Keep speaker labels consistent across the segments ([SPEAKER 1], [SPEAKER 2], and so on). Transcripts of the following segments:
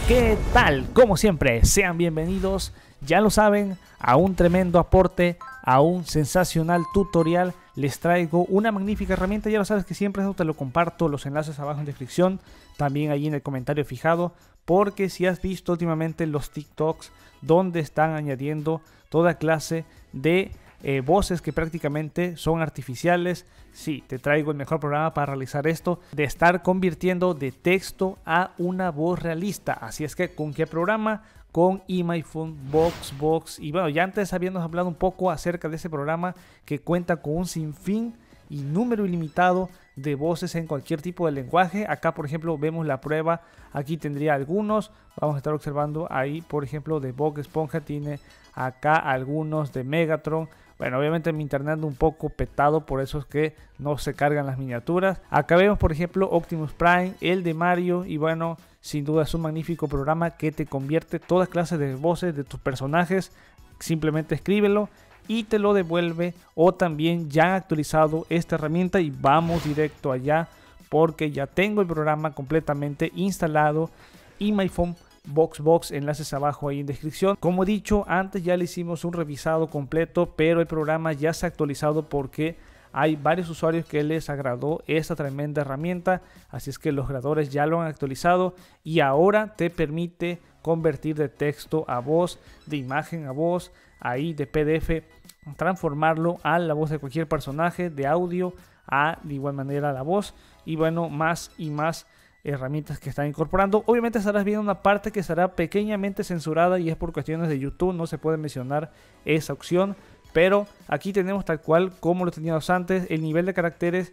[SPEAKER 1] ¿Qué tal? Como siempre, sean bienvenidos, ya lo saben, a un tremendo aporte, a un sensacional tutorial. Les traigo una magnífica herramienta, ya lo sabes que siempre eso te lo comparto, los enlaces abajo en descripción, también ahí en el comentario fijado, porque si has visto últimamente los TikToks donde están añadiendo toda clase de voces que prácticamente son artificiales. Sí, te traigo el mejor programa para realizar esto, de estar convirtiendo de texto a una voz realista. Así es que, ¿con qué programa? Con iMyFone, VoxBox. Y bueno, ya antes habíamos hablado un poco acerca de ese programa que cuenta con un sinfín y número ilimitado de voces en cualquier tipo de lenguaje. Acá por ejemplo vemos la prueba, aquí tendría algunos, vamos a estar observando ahí por ejemplo de Bob Esponja, tiene acá algunos de Megatron. Bueno, obviamente mi internet anda un poco petado, por eso es que no se cargan las miniaturas. Acá vemos por ejemplo Optimus Prime, el de Mario, y bueno, sin duda es un magnífico programa que te convierte todas clases de voces de tus personajes. Simplemente escríbelo y te lo devuelve, o también ya han actualizado esta herramienta y vamos directo allá porque ya tengo el programa completamente instalado. iMyFone, VoxBox, enlaces abajo ahí en descripción. Como he dicho antes, ya le hicimos un revisado completo, pero el programa ya se ha actualizado porque hay varios usuarios que les agradó esta tremenda herramienta, así es que los creadores ya lo han actualizado y ahora te permite convertir de texto a voz, de imagen a voz, ahí de PDF, transformarlo a la voz de cualquier personaje, de audio a de igual manera la voz, y bueno, más y más herramientas que están incorporando. Obviamente estarás viendo una parte que será pequeñamente censurada y es por cuestiones de YouTube, no se puede mencionar esa opción, pero aquí tenemos tal cual como lo teníamos antes, el nivel de caracteres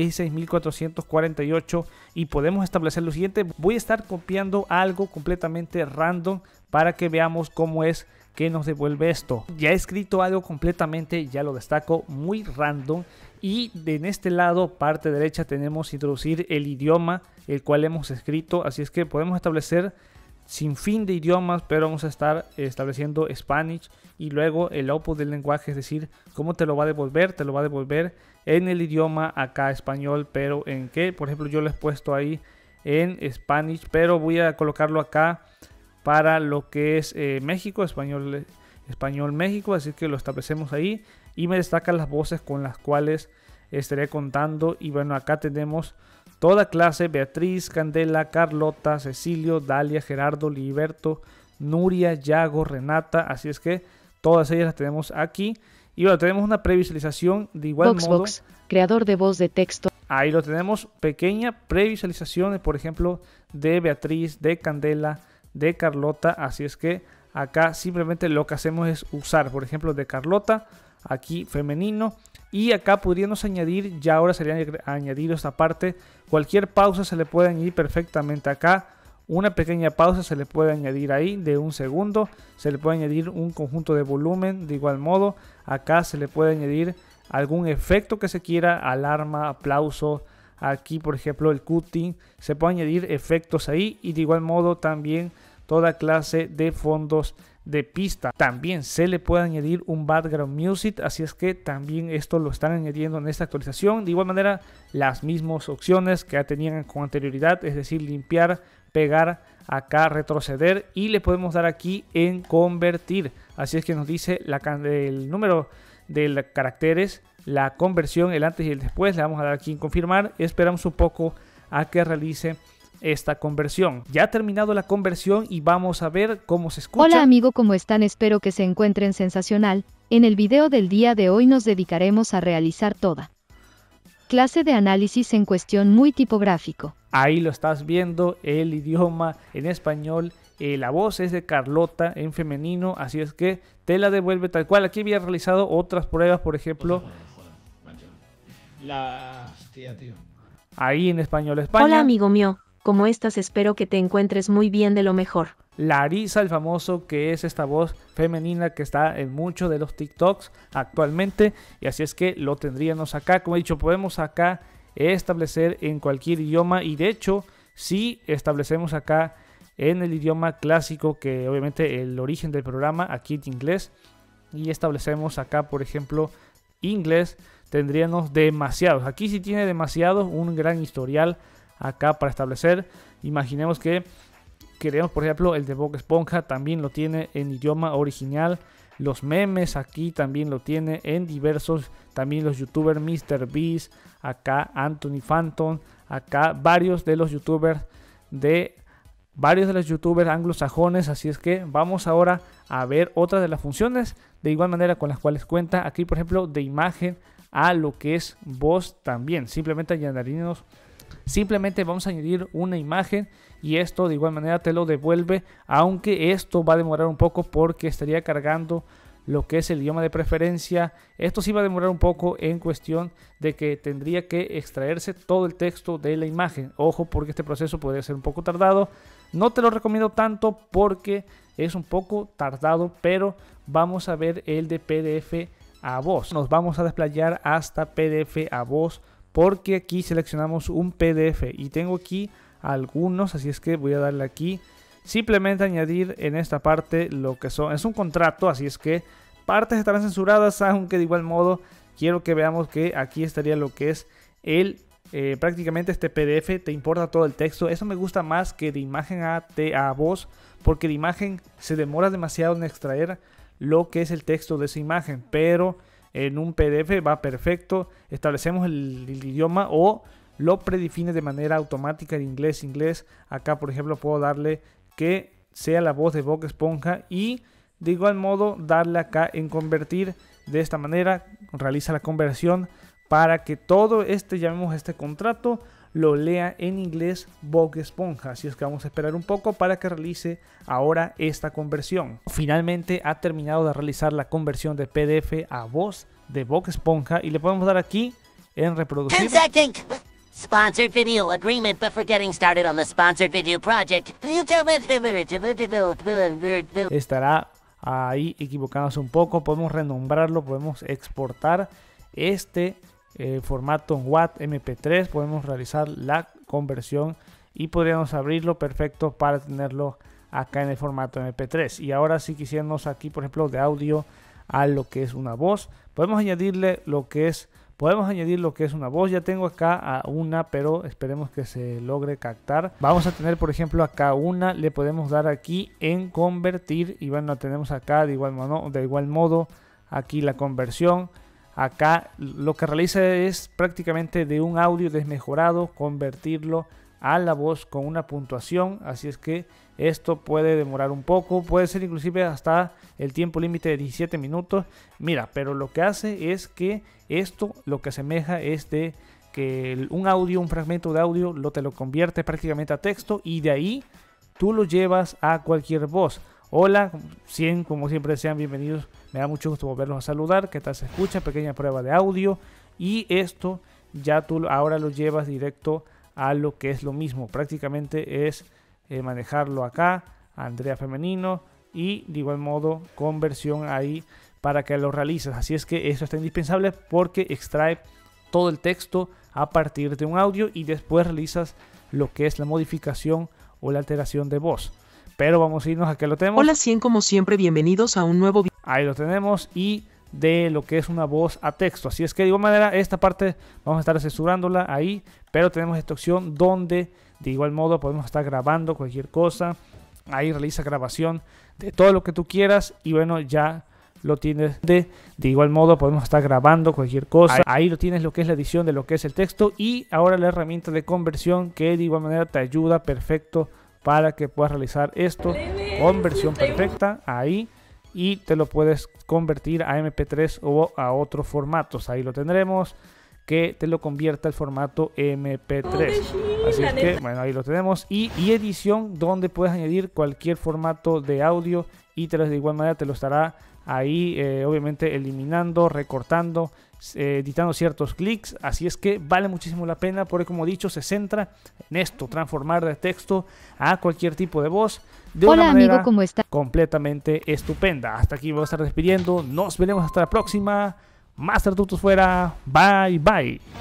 [SPEAKER 1] 16.448 y podemos establecer lo siguiente. Voy a estar copiando algo completamente random para que veamos cómo es que nos devuelve esto. Ya he escrito algo completamente, ya lo destaco, muy random, y en este lado, parte derecha, tenemos introducir el idioma el cual hemos escrito, así es que podemos establecer sin fin de idiomas, pero vamos a estar estableciendo Spanish y luego el output del lenguaje, es decir, cómo te lo va a devolver. Te lo va a devolver en el idioma acá español, pero en qué, por ejemplo, yo lo he puesto ahí en Spanish, pero voy a colocarlo acá para lo que es México, español México, así que lo establecemos ahí y me destacan las voces con las cuales estaré contando. Y bueno, acá tenemos toda clase: Beatriz, Candela, Carlota, Cecilio, Dalia, Gerardo, Liberto, Nuria, Yago, Renata, así es que todas ellas las tenemos aquí. Y bueno, tenemos una previsualización de igual modo.
[SPEAKER 2] Creador de voz de texto.
[SPEAKER 1] Ahí lo tenemos, pequeña previsualización, por ejemplo, de Beatriz, de Candela, de Carlota, así es que acá simplemente lo que hacemos es usar, por ejemplo, de Carlota, aquí femenino, y acá podríamos añadir, ya ahora sería añadido esta parte, cualquier pausa se le puede añadir perfectamente acá. Una pequeña pausa se le puede añadir ahí de un segundo, se le puede añadir un conjunto de volumen de igual modo, acá se le puede añadir algún efecto que se quiera, alarma, aplauso, aquí por ejemplo el cutting, se puede añadir efectos ahí, y de igual modo también toda clase de fondos de pista. También se le puede añadir un background music, así es que también esto lo están añadiendo en esta actualización. De igual manera, las mismas opciones que ya tenían con anterioridad, es decir, limpiar, pegar, acá retroceder, y le podemos dar aquí en convertir. Así es que nos dice el número de caracteres, la conversión, el antes y el después. Le vamos a dar aquí en confirmar. Esperamos un poco a que realice esta conversión. Ya ha terminado la conversión y vamos a ver cómo se escucha.
[SPEAKER 2] Hola amigo, ¿cómo están? Espero que se encuentren sensacional. En el video del día de hoy nos dedicaremos a realizar toda clase de análisis en cuestión muy tipográfico.
[SPEAKER 1] Ahí lo estás viendo, el idioma en español, la voz es de Carlota en femenino, así es que te la devuelve tal cual. Aquí había realizado otras pruebas, por ejemplo, ahí en español España.
[SPEAKER 3] Hola amigo mío, ¿cómo estás? Espero que te encuentres muy bien, de lo mejor.
[SPEAKER 1] Larisa, el famoso, que es esta voz femenina que está en muchos de los TikToks actualmente, y así es que lo tendríamos acá. Como he dicho, podemos acá establecer en cualquier idioma, y de hecho si establecemos acá en el idioma clásico, que obviamente el origen del programa aquí es inglés, y establecemos acá por ejemplo inglés, tendríamos demasiados. Aquí sí tiene demasiados, un gran historial acá para establecer. Imaginemos que queremos, por ejemplo, el de Bob Esponja también lo tiene en idioma original. Los memes aquí también lo tiene en diversos, también los youtubers MrBeast, acá Anthony Phantom, acá varios de los youtubers anglosajones. Así es que vamos ahora a ver otras de las funciones de igual manera con las cuales cuenta aquí, por ejemplo, de imagen a lo que es voz también. Simplemente vamos a añadir una imagen y esto de igual manera te lo devuelve, aunque esto va a demorar un poco porque estaría cargando lo que es el idioma de preferencia. Esto sí va a demorar un poco en cuestión de que tendría que extraerse todo el texto de la imagen. Ojo, porque este proceso podría ser un poco tardado. No te lo recomiendo tanto porque es un poco tardado, pero vamos a ver el de PDF a voz. Nos vamos a desplayar hasta PDF a voz porque aquí seleccionamos un PDF y tengo aquí algunos, así es que voy a darle aquí. Simplemente añadir en esta parte lo que son, es un contrato, así es que partes estarán censuradas, aunque de igual modo quiero que veamos que aquí estaría lo que es el prácticamente este PDF, te importa todo el texto. Eso me gusta más que de imagen a voz, porque de imagen se demora demasiado en extraer lo que es el texto de esa imagen, pero en un PDF va perfecto. Establecemos el idioma o lo predefine de manera automática en inglés. Acá por ejemplo puedo darle que sea la voz de Bob Esponja y de igual modo darle acá en convertir. De esta manera realiza la conversión para que todo llamemos este contrato, lo lea en inglés Bob Esponja. Así es que vamos a esperar un poco para que realice ahora esta conversión. Finalmente ha terminado de realizar la conversión de PDF a voz de Bob Esponja y le podemos dar aquí en reproducir.
[SPEAKER 4] Sponsored video agreement, but for getting started on the sponsored video project.
[SPEAKER 1] Estará ahí equivocándose un poco. Podemos renombrarlo, podemos exportar este formato en WAV MP3. Podemos realizar la conversión y podríamos abrirlo perfecto para tenerlo acá en el formato MP3. Y ahora si quisiéramos aquí, por ejemplo, de audio a lo que es una voz, podemos añadirle lo que es una voz. Ya tengo acá a una, pero esperemos que se logre captar. Vamos a tener por ejemplo acá una, le podemos dar aquí en convertir y bueno, tenemos acá de igual modo aquí la conversión. Acá lo que realiza es prácticamente de un audio desmejorado convertirlo a la voz con una puntuación, así es que esto puede demorar un poco, puede ser inclusive hasta el tiempo límite de 17 minutos. Mira, pero lo que hace es que esto lo que asemeja es de que un fragmento de audio te lo convierte prácticamente a texto y de ahí tú lo llevas a cualquier voz. Hola, como siempre sean bienvenidos, me da mucho gusto volverlos a saludar. ¿Qué tal se escucha? Pequeña prueba de audio y esto ya tú ahora lo llevas directo a lo que es lo mismo, prácticamente es manejarlo acá, Andrea femenino y de igual modo conversión ahí para que lo realices. Así es que eso está indispensable porque extrae todo el texto a partir de un audio y después realizas lo que es la modificación o la alteración de voz. Pero vamos a irnos a que lo tenemos.
[SPEAKER 5] Hola 100, como siempre bienvenidos a un nuevo video.
[SPEAKER 1] Ahí lo tenemos y de lo que es una voz a texto. Así es que de igual manera esta parte vamos a estar censurándola ahí, pero tenemos esta opción donde de igual modo podemos estar grabando cualquier cosa. Ahí realiza grabación de todo lo que tú quieras y bueno, ya lo tienes. De igual modo podemos estar grabando cualquier cosa. Ahí lo tienes, lo que es la edición de lo que es el texto y ahora la herramienta de conversión que de igual manera te ayuda perfecto para que puedas realizar esto. Conversión perfecta ahí. Y te lo puedes convertir a MP3 o a otros formatos. Ahí lo tendremos, que te lo convierta al formato MP3. Así es que, bueno, ahí lo tenemos. Y edición, donde puedes añadir cualquier formato de audio y de igual manera te lo estará ahí, obviamente, eliminando, recortando, editando ciertos clics. Así es que vale muchísimo la pena porque, como he dicho, se centra en esto, transformar de texto a cualquier tipo de voz de una manera
[SPEAKER 2] amigo, ¿cómo está?
[SPEAKER 1] Completamente estupenda. Hasta aquí voy a estar despidiendo. Nos veremos hasta la próxima. Master Tutus fuera. Bye, bye.